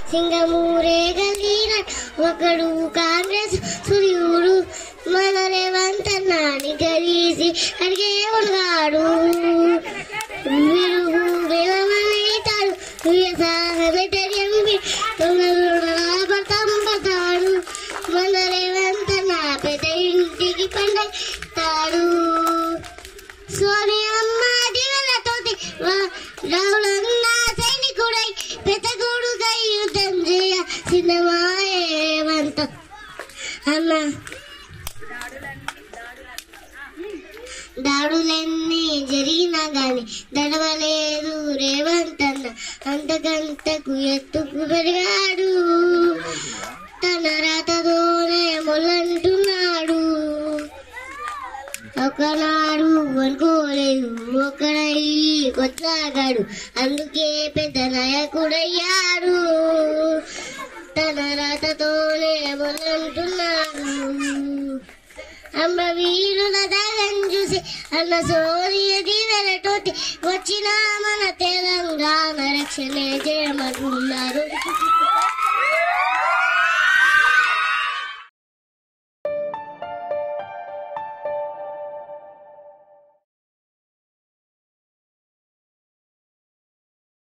సింగమూరే కలిగిన ఒకడు కాంగ్రెస్ సూర్యుడు మన రేవంత్ అన్నాని కలిసి అడిగే ఉన్నాడు విరుగు విలవనేతాడు పడతాడు మన రేవంత్ అన్న పెద్ద ఇంటికి పండుతాడు సోనియమ్మ దివెనతోటి రావులన్న సైనికుడై పెద్ద కొడుకై యుద్ధం చేయ సినిమాయే రేవంత్ అన్న దాడులన్నీ జరిగినా గాని దడవలేదు రేవంత్ అన్న అంతకంతకు ఎత్తుకు పెరిగాడు తన రాతతోనే మొల్లంటున్నాడు ఒకనాడు అనుకోలేదు ఒకడై కొట్లాగాడు అందుకే పెద్ద నాయకుడయ్యాడు తన రాతతోనే మొదలంటున్నాడు అమ్మ వీరుల దాగం చూసి అన్న సోనియ దీవెనతోటి వచ్చిన మన తెలంగాణ రక్షణ చేయమంటున్నారు.